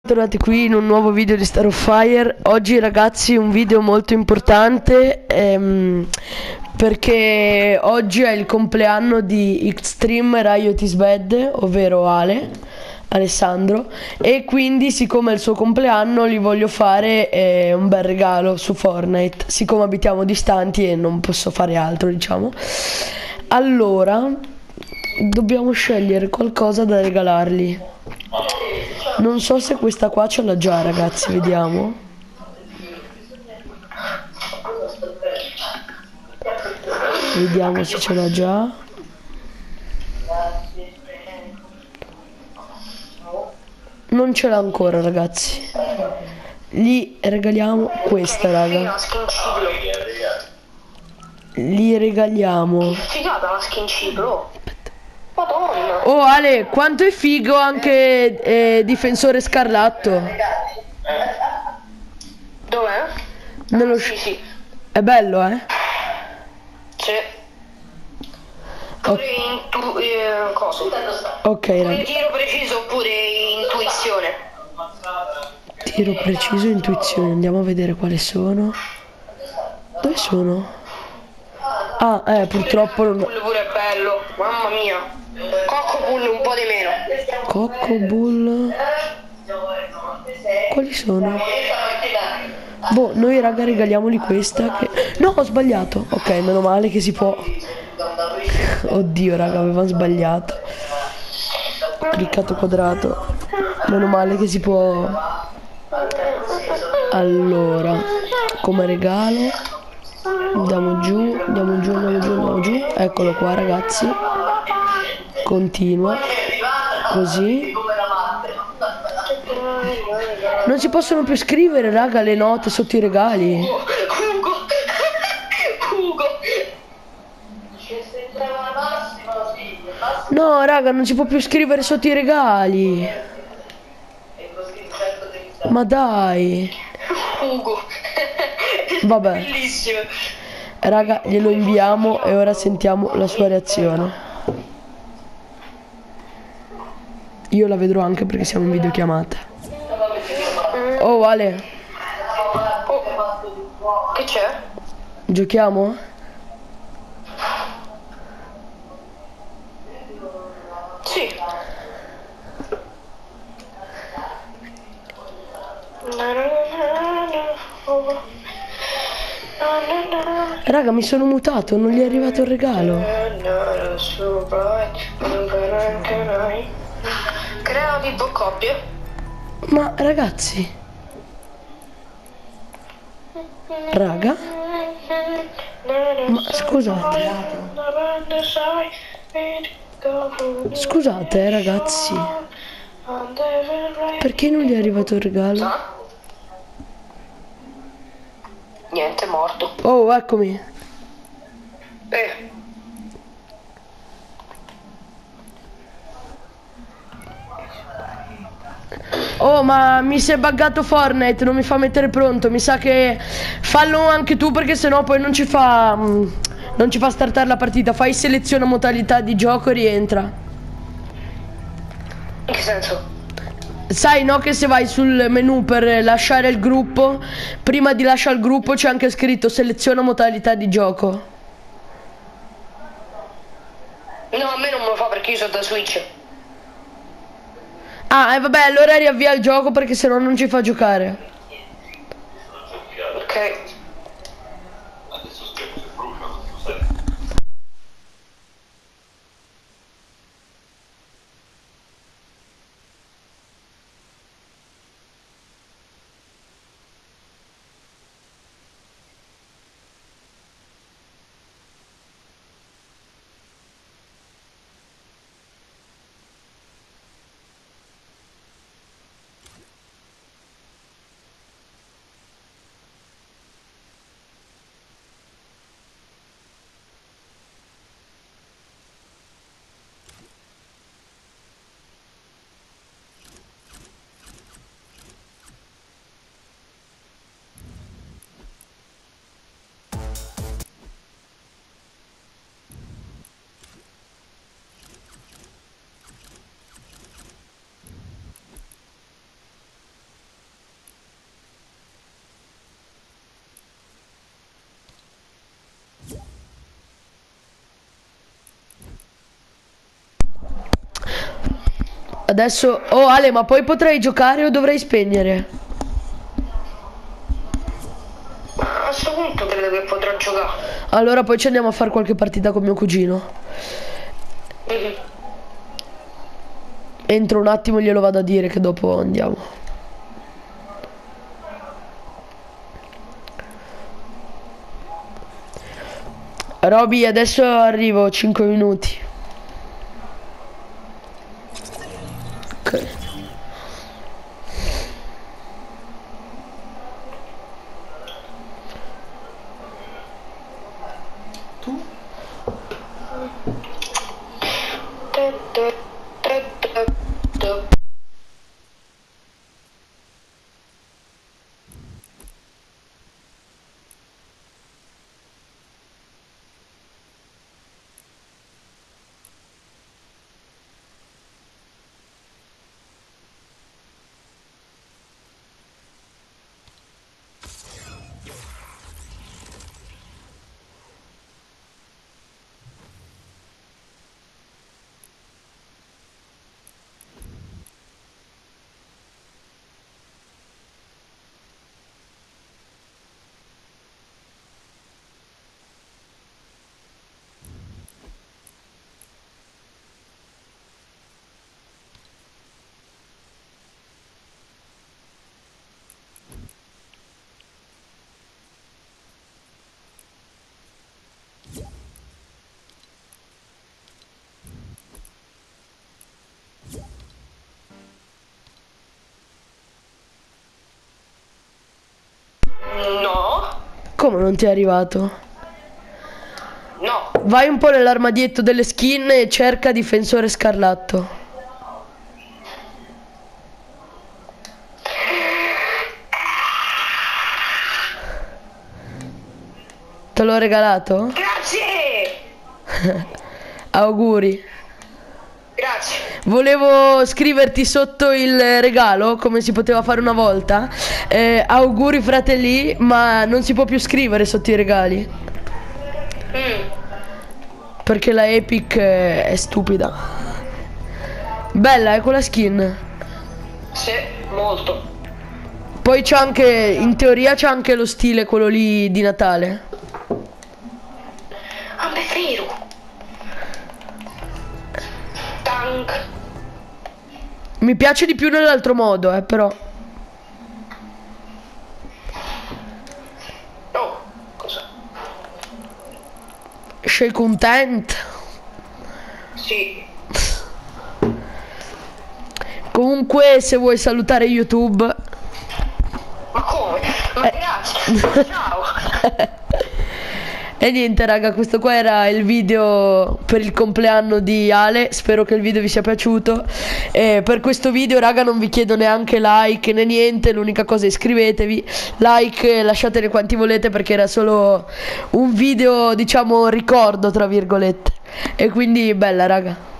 Tornati qui in un nuovo video di Star of Fire. Oggi ragazzi un video molto importante perché oggi è il compleanno di Extreme Riot is Bad, ovvero Alessandro, e quindi siccome è il suo compleanno gli voglio fare un bel regalo su Fortnite, siccome abitiamo distanti e non posso fare altro, diciamo. Allora dobbiamo scegliere qualcosa da regalargli. Non so se questa qua ce l'ha già, ragazzi, vediamo. Vediamo se ce l'ha già. Non ce l'ha ancora, ragazzi. Gli regaliamo questa, raga. Gli regaliamo. Figata la skin ciclo. Madonna. Oh Ale, quanto è figo anche Difensore Scarlatto. Dov'è? Nello Sì. È bello, eh? Sì. Pure cosa? Ok, Pure raga. tiro preciso oppure intuizione. Tiro preciso, intuizione. Andiamo a vedere quali sono. Dove sono? Ah, purtroppo non... Pure è bello, mamma mia. Cocco Bull un po' di meno. Cocco Bull. Quali sono? Boh, noi raga regaliamoli questa che... No, ho sbagliato. Ok, meno male che si può. Oddio raga, avevamo sbagliato. Ho cliccato quadrato. Meno male che si può. Allora, come regalo andiamo giù, andiamo giù, andiamo giù, andiamo giù. Eccolo qua ragazzi. Continua così. Non si possono più scrivere raga le note sotto i regali. Ugo. No raga, non si può più scrivere sotto i regali. Ma dai. Ugo. Vabbè. Bellissimo. Raga, glielo inviamo e ora sentiamo la sua reazione. Io la vedrò anche perché siamo in videochiamata. Oh Ale, Che c'è? giochiamo? Sì. Raga, mi sono mutato, non gli è arrivato il regalo. Crea Vibo coppie. Ma ragazzi, raga, ma scusate ragazzi, perché non gli è arrivato il regalo? Niente, è morto. Oh, eccomi. Oh, ma mi si è buggato Fortnite, non mi fa mettere pronto. Mi sa che fallo anche tu perché sennò poi non ci fa startare la partita. Fai seleziona modalità di gioco e rientra. In che senso? Sai no che se vai sul menu per lasciare il gruppo, prima di lasciare il gruppo c'è anche scritto seleziona modalità di gioco. No, a me non me lo fa perché io sono da Switch. Ah, e vabbè, allora riavvia il gioco perché sennò non ci fa giocare. Ok. Adesso... Oh Ale, ma poi potrai giocare o dovrei spegnere? Ma a sto punto credo che potrò giocare. Allora poi ci andiamo a fare qualche partita con mio cugino. Mhm. Entro un attimo e glielo vado a dire che dopo andiamo. Roby, adesso arrivo, 5 minuti. Ok. No, Come non ti è arrivato? no. Vai un po' nell'armadietto delle skin e cerca difensore scarlatto. Te l'ho regalato? Grazie. Auguri. Grazie. Volevo scriverti sotto il regalo, come si poteva fare una volta. Auguri fratelli, ma non si può più scrivere sotto i regali. Perché la Epic è stupida. Bella, quella skin. Sì, molto. Poi c'è anche, in teoria c'è anche lo stile, quello lì di Natale. Ah, beh, è vero. Tank. Mi piace di più nell'altro modo, però. Oh, cosa? Sei content? Sì. Comunque, se vuoi salutare YouTube. Ma come? Ma grazie. Ciao. E niente raga, questo qua era il video per il compleanno di Ale. Spero che il video vi sia piaciuto. E per questo video raga non vi chiedo neanche like né niente. L'unica cosa è iscrivetevi. Like lasciatene quanti volete, perché era solo un video, diciamo, ricordo tra virgolette. E quindi bella raga.